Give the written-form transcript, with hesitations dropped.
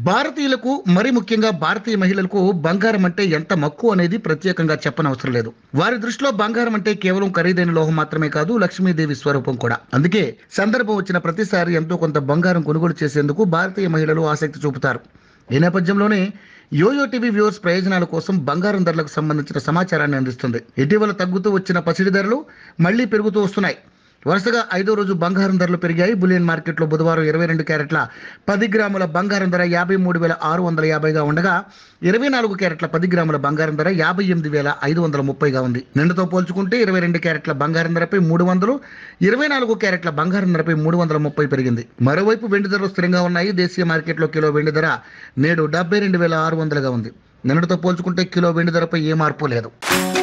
భారతీయులకు మరి ముఖ్యంగా భారతీయ మహిళలకు బంగారం అంటే ఎంత మక్కువ అనేది ప్రత్యేకంగా చెప్పనవసరం లేదు. వారి దృష్టిలో బంగారం అంటే కేవలం ఖరీదైన లోహం మాత్రమే కాదు, లక్ష్మీదేవి స్వరూపం కూడా. అందుకే సందర్భం వచ్చిన ప్రతిసారి ఎంతో కొంత బంగారం కొనుగోలు చేసేందుకు భారతీయ మహిళలు ఆసక్తి చూపుతారు. ఈ నేపథ్యంలోనే యోయో టీవీ వ్యూవర్స్ ప్రయోజనాల కోసం బంగారం ధరలకు సంబంధించిన సమాచారాన్ని అందిస్తుంది. ఇటీవల తగ్గుతూ వచ్చిన పసిడి ధరలు మళ్లీ పెరుగుతూ వస్తున్నాయి. వరుసగా 5వ రోజు బంగారం ధరలు పెరిగాయి. బులియన్ మార్కెట్లో బుధవారం 22 క్యారెట్ల 10 గ్రాముల బంగారం ధర 53,650గా ఉండగా 24 క్యారెట్ల 10 గ్రాముల బంగారం ధర 58,530గా ఉంది. నిన్నతో పోల్చుకుంటే 22 క్యారెట్ల బంగారం ధరపై 300, 24 క్యారెట్ల బంగారం ధరపై 330 పెరిగింది. మరోవైపు వెండి ధరలు స్థిరంగా ఉన్నాయి. దేశీయ మార్కెట్లో కిలో వెండి ధర నేడు 72,600గా ఉంది. నిన్నటితో పోల్చుకుంటే కిలో వెండి ధరపై ఏ మార్పు లేదు.